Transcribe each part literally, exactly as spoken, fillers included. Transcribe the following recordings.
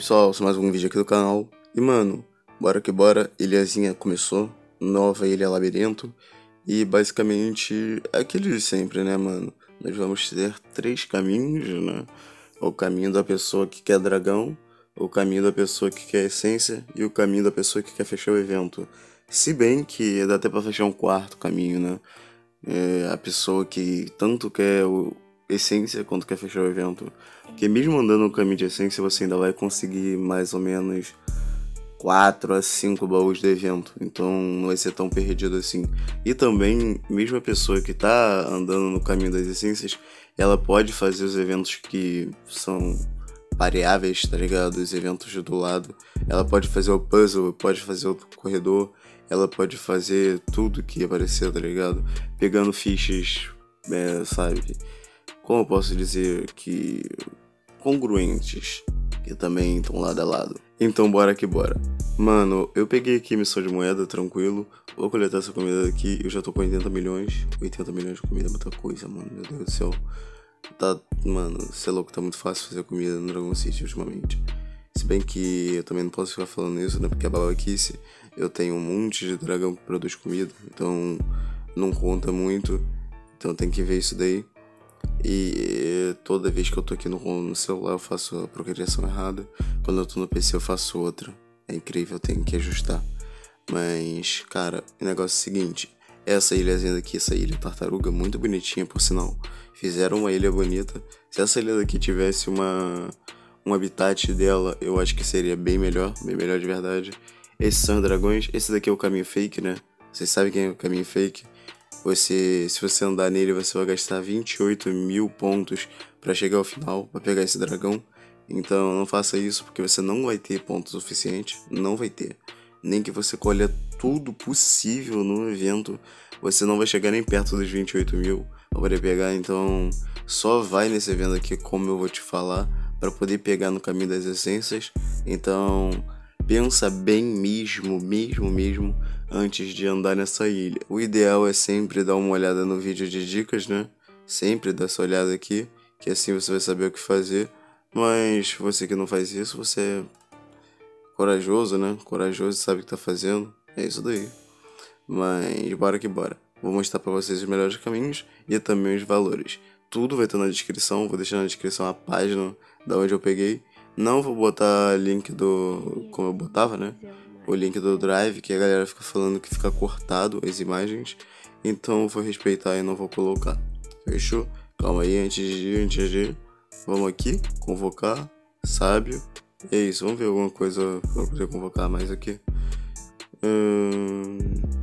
pessoal, só mais um vídeo aqui do canal. E mano, bora que bora, ilhazinha começou, nova ilha labirinto. E basicamente, é aquele de sempre, né mano? Nós vamos ter três caminhos, né? O caminho da pessoa que quer dragão, o caminho da pessoa que quer essência e o caminho da pessoa que quer fechar o evento. Se bem que dá até pra fechar um quarto caminho, né? É a pessoa que tanto quer o essência quanto quer fechar o evento. Porque mesmo andando no caminho de essência, você ainda vai conseguir mais ou menos quatro a cinco baús do evento. Então não vai ser tão perdido assim. E também, mesmo a pessoa que tá andando no caminho das essências, ela pode fazer os eventos que são pareáveis, tá ligado? Os eventos do lado. Ela pode fazer o puzzle, pode fazer o corredor. Ela pode fazer tudo que aparecer, tá ligado? Pegando fichas, é, sabe? Como eu posso dizer que... congruentes, que também estão lado a lado. Então bora que bora. Mano, eu peguei aqui missão de moeda, tranquilo. Vou coletar essa comida daqui. Eu já tô com oitenta milhões. oitenta milhões de comida é muita coisa, mano. Meu Deus do céu. Tá, mano, cê é louco, tá muito fácil fazer comida no Dragon City ultimamente. Se bem que eu também não posso ficar falando isso, né? Porque é babaquice. Eu tenho um monte de dragão que produz comida, então não conta muito. Então tem que ver isso daí. E toda vez que eu tô aqui no, no celular eu faço a procriação errada. Quando eu tô no P C eu faço outra. É incrível, eu tenho que ajustar. Mas, cara, o negócio é o seguinte. Essa ilhazinha daqui, essa ilha tartaruga, muito bonitinha por sinal. Fizeram uma ilha bonita. Se essa ilha daqui tivesse uma um habitat dela, eu acho que seria bem melhor. Bem melhor de verdade. Esses são os dragões. Esse daqui é o caminho fake, né? Vocês sabem quem é o caminho fake? Você, se você andar nele, você vai gastar vinte e oito mil pontos para chegar ao final, para pegar esse dragão. Então não faça isso, porque você não vai ter pontos suficientes. Não vai ter. Nem que você colha tudo possível no evento, você não vai chegar nem perto dos vinte e oito mil para poder pegar. Então só vai nesse evento aqui, como eu vou te falar, para poder pegar no caminho das essências. Então pensa bem mesmo, mesmo, mesmo, antes de andar nessa ilha. O ideal é sempre dar uma olhada no vídeo de dicas, né? Sempre dar essa olhada aqui, que assim você vai saber o que fazer. Mas você que não faz isso, você é corajoso, né? Corajoso, sabe o que tá fazendo. É isso daí. Mas bora que bora. Vou mostrar pra vocês os melhores caminhos e também os valores. Tudo vai estar na descrição, vou deixar na descrição a página da onde eu peguei. Não vou botar link do... como eu botava, né? O link do Drive, que a galera fica falando que fica cortado as imagens. Então eu vou respeitar e não vou colocar. Fechou? Calma aí, antes de ir, antes de ir. Vamos aqui, convocar, sábio. É isso, vamos ver alguma coisa pra poder convocar mais aqui. Hum...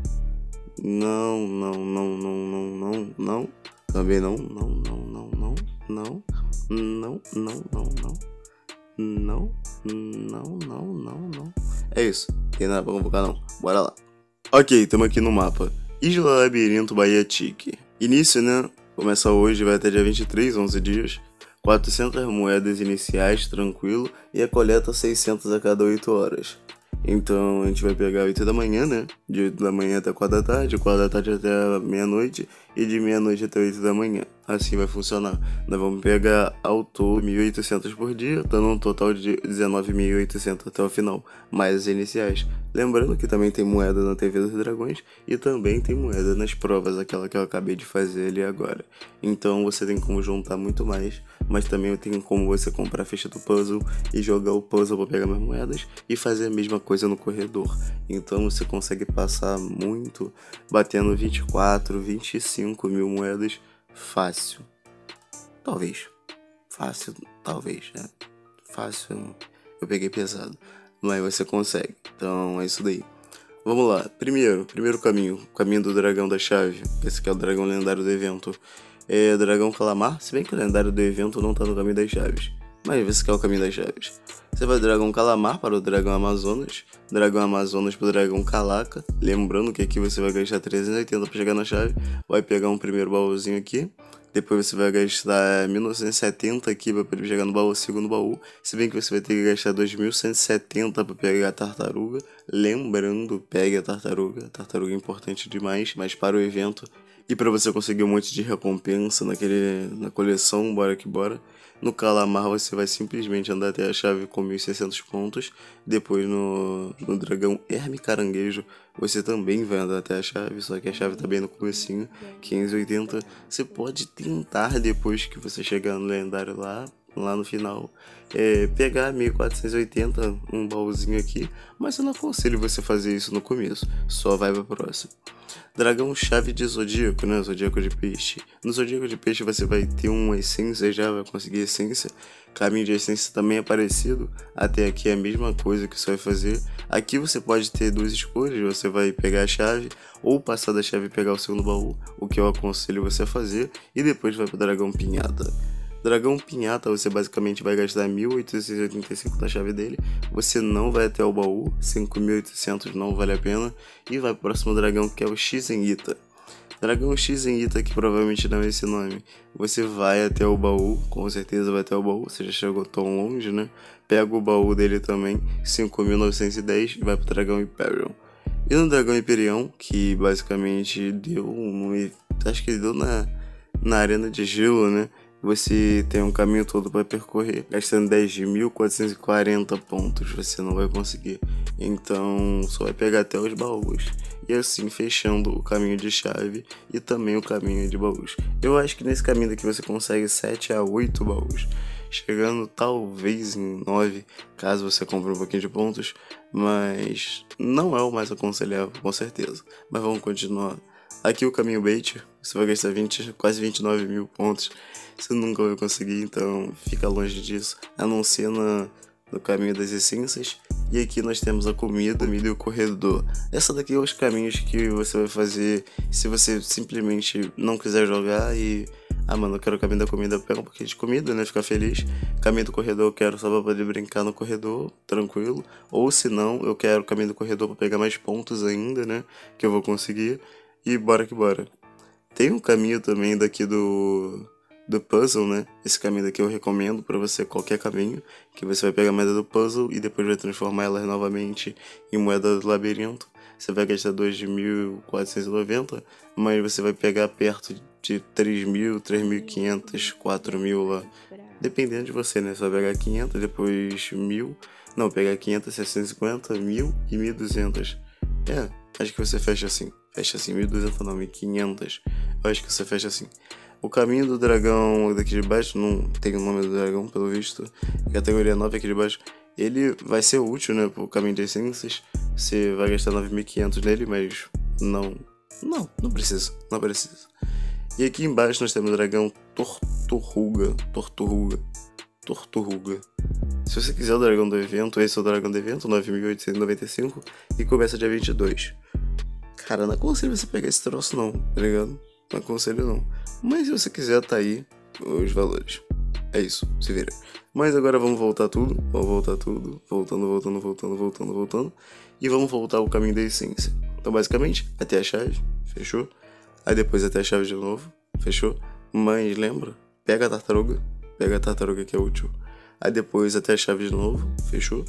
Não, não, não, não, não, não, não. Também não, não, não, não, não, não. Não, não, não, não. Não, não, não, não, não. É isso, tem nada pra convocar não, bora lá. Ok, estamos aqui no mapa Isla Labirinto Bahia Tique. Início, né, começa hoje, vai até dia vinte e três, onze dias. Quatrocentas moedas iniciais, tranquilo. E a coleta seiscentas a cada oito horas. Então a gente vai pegar oito da manhã, né? De oito da manhã até quatro da tarde, quatro da tarde até meia-noite e de meia-noite até oito da manhã. Assim vai funcionar. Nós vamos pegar ao todo mil e oitocentos por dia, dando um total de dezenove mil e oitocentos até o final, mais as iniciais. Lembrando que também tem moeda na T V dos Dragões e também tem moeda nas provas, aquela que eu acabei de fazer ali agora. Então você tem como juntar muito mais, mas também tem como você comprar a ficha do puzzle e jogar o puzzle para pegar mais moedas e fazer a mesma coisa no corredor. Então você consegue passar muito batendo vinte e quatro, vinte e cinco mil moedas fácil. Talvez. Fácil, talvez, né? Fácil, eu peguei pesado. Mas você consegue. Então é isso daí. Vamos lá. Primeiro, primeiro caminho. O caminho do dragão da chave. Esse aqui é o dragão lendário do evento. É dragão calamar. Se bem que o lendário do evento não tá no caminho das chaves. Mas esse aqui é o caminho das chaves. Você vai do dragão calamar para o dragão amazonas. Dragão amazonas para o dragão calaca. Lembrando que aqui você vai gastar trezentos e oitenta para chegar na chave. Vai pegar um primeiro baúzinho aqui. Depois você vai gastar mil novecentos e setenta aqui para chegar no baú, segundo baú. Se bem que você vai ter que gastar dois mil cento e setenta para pegar a tartaruga. Lembrando, pegue a tartaruga. A tartaruga é importante demais, mas para o evento E pra você conseguir um monte de recompensa naquele, na coleção, bora que bora. No Calamar você vai simplesmente andar até a chave com mil e seiscentos pontos. Depois no, no Dragão Herme Caranguejo você também vai andar até a chave, só que a chave tá bem no comecinho, quinhentos e oitenta. Você pode tentar depois que você chegar no lendário lá, lá no final, é, pegar mil quatrocentos e oitenta, um baúzinho aqui, mas eu não aconselho você fazer isso no começo, só vai pra próxima. Dragão chave de zodíaco, né? Zodíaco de peixe. No zodíaco de peixe você vai ter uma essência já, vai conseguir essência. Caminho de essência também é parecido. Até aqui é a mesma coisa que você vai fazer. Aqui você pode ter duas escolhas. Você vai pegar a chave ou passar da chave e pegar o segundo baú, o que eu aconselho você a fazer. E depois vai pro dragão pinhata. Dragão Pinhata, você basicamente vai gastar mil oitocentos e oitenta e cinco na chave dele. Você não vai até o baú, cinco mil e oitocentos não vale a pena. E vai pro próximo dragão, que é o Shizenita. Dragão Shizenita, que provavelmente não é esse nome. Você vai até o baú, com certeza vai até o baú. Você já chegou tão longe, né? Pega o baú dele também, cinco mil novecentos e dez, e vai pro dragão Imperial. E no dragão Imperial, que basicamente deu um... acho que deu na, na arena de gelo, né? Você tem um caminho todo para percorrer, gastando dez mil quatrocentos e quarenta pontos, você não vai conseguir. Então só vai pegar até os baús. E assim fechando o caminho de chave e também o caminho de baús. Eu acho que nesse caminho daqui você consegue sete a oito baús, chegando talvez em nove, caso você compre um pouquinho de pontos. Mas não é o mais aconselhável, com certeza. Mas vamos continuar. Aqui o caminho bait, você vai gastar vinte, quase vinte e nove mil pontos. Você nunca vai conseguir, então fica longe disso. A não ser na, no caminho das essências. E aqui nós temos a comida, comida e o corredor. Essa daqui é os caminhos que você vai fazer se você simplesmente não quiser jogar e... ah, mano, eu quero o caminho da comida, pega um pouquinho de comida, né, ficar feliz. Caminho do corredor eu quero só pra poder brincar no corredor, tranquilo. Ou se não, eu quero o caminho do corredor pra pegar mais pontos ainda, né, que eu vou conseguir. E bora que bora. Tem um caminho também daqui do... do puzzle, né? Esse caminho daqui eu recomendo pra você, qualquer caminho, que você vai pegar a moeda do puzzle e depois vai transformar ela novamente em moeda do labirinto. Você vai gastar dois mil quatrocentos e noventa, mas você vai pegar perto de três mil, três mil e quinhentos, quatro mil lá. Dependendo de você, né? Você vai pegar quinhentos, depois mil. Não, pegar quinhentos, seiscentos e cinquenta, mil e mil e duzentos. É, acho que você fecha assim. Fecha assim, mil e duzentos não, mil e quinhentos. Eu acho que você fecha assim. O caminho do dragão daqui de baixo, não tem o nome do dragão pelo visto, categoria nove aqui de baixo, ele vai ser útil, né, pro caminho de essências. Você vai gastar nove mil e quinhentos nele, mas não, não, não precisa, não precisa. E aqui embaixo nós temos o dragão Torturuga, Torturuga, Torturuga. Se você quiser o dragão do evento, esse é o dragão do evento, nove mil oitocentos e noventa e cinco, e começa dia vinte e dois. Cara, não aconselho você pegar esse troço não, tá ligado? Não aconselho não. Mas se você quiser, tá aí os valores. É isso, se vira. Mas agora vamos voltar tudo. Vamos voltar tudo. Voltando, voltando, voltando, voltando, voltando. E vamos voltar ao caminho da essência. Então basicamente, até a chave, fechou? Aí depois até a chave de novo, fechou? Mas lembra, pega a tartaruga. Pega a tartaruga que é útil. Aí depois até a chave de novo, fechou?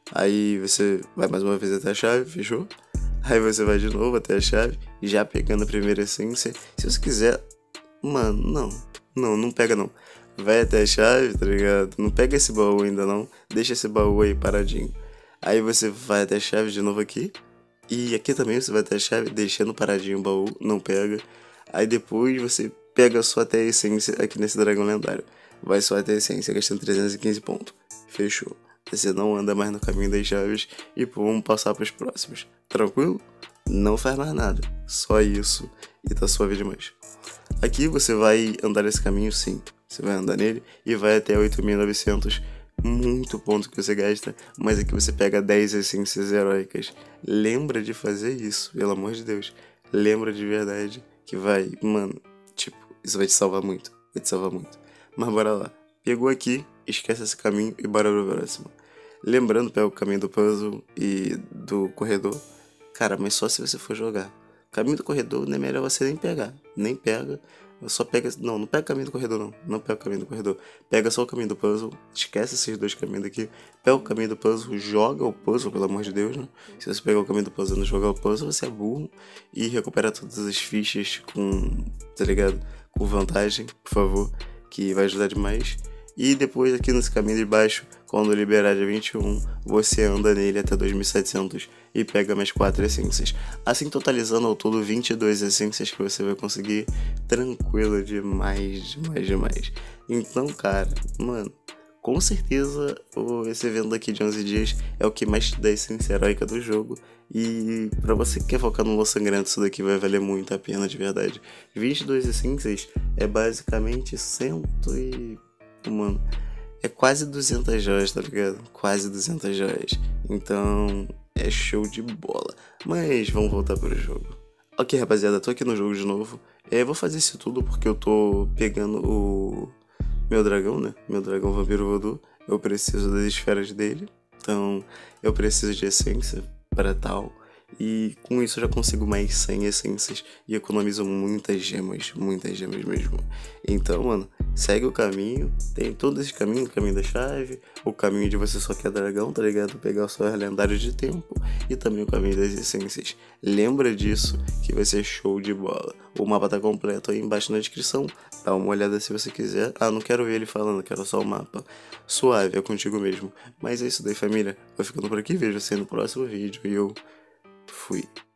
Aí você vai mais uma vez até a chave, fechou? Aí você vai de novo até a chave, já pegando a primeira essência. Se você quiser... Mano, não. Não, não pega não. Vai até a chave, tá ligado? Não pega esse baú ainda não. Deixa esse baú aí paradinho. Aí você vai até a chave de novo aqui. E aqui também você vai até a chave, deixando paradinho o baú. Não pega. Aí depois você pega só até a essência aqui nesse dragão lendário. Vai só até a essência, gastando trezentos e quinze pontos. Fechou. Você não anda mais no caminho das chaves e pô, vamos passar para os próximos. Tranquilo? Não faz mais nada. Só isso e tá suave demais. Aqui você vai andar nesse caminho sim. Você vai andar nele e vai até oito mil e novecentos. Muito ponto que você gasta, mas aqui você pega dez essências heróicas. Lembra de fazer isso, pelo amor de Deus. Lembra de verdade que vai, mano, tipo, isso vai te salvar muito. Vai te salvar muito. Mas bora lá. Pegou aqui, esquece esse caminho e bora pro próximo. Lembrando, pega o caminho do puzzle e do corredor. Cara, mas só se você for jogar. O caminho do corredor não é melhor você nem pegar. Nem pega. Só pega. Não, não pega o caminho do corredor, não. Não pega o caminho do corredor. Pega só o caminho do puzzle. Esquece esses dois caminhos aqui. Pega o caminho do puzzle, joga o puzzle, pelo amor de Deus, né? Se você pegar o caminho do puzzle e não jogar o puzzle, você é burro. E recupera todas as fichas com. Tá ligado? Com vantagem, por favor. Que vai ajudar demais. E depois aqui nesse caminho de baixo, quando liberar dia vinte e um, você anda nele até dois mil e setecentos e pega mais quatro essências. Assim totalizando ao todo vinte e duas essências que você vai conseguir tranquilo demais, demais, demais. Então, cara, mano, com certeza esse evento daqui de onze dias é o que mais te dá a essência heróica do jogo. E pra você que quer focar no Los Sangrento, isso daqui vai valer muito a pena de verdade. vinte e duas essências é basicamente cento e... Mano, é quase duzentas joias, tá ligado? Quase duzentas joias. Então, é show de bola. Mas vamos voltar pro jogo. Ok, rapaziada, tô aqui no jogo de novo. É, vou fazer isso tudo porque eu tô pegando o meu dragão, né? Meu dragão vampiro voodoo. Eu preciso das esferas dele. Então, eu preciso de essência para tal. E com isso eu já consigo mais cem essências e economizo muitas gemas, muitas gemas mesmo. Então, mano, segue o caminho, tem todo esse caminho, o caminho da chave, o caminho de você só quer dragão, tá ligado? Pegar os seus lendários de tempo e também o caminho das essências. Lembra disso que vai ser show de bola. O mapa tá completo aí embaixo na descrição, dá uma olhada se você quiser. Ah, não quero ver ele falando, quero só o mapa. Suave, é contigo mesmo. Mas é isso daí, família. Vou ficando por aqui, vejo você no próximo vídeo e eu... fui.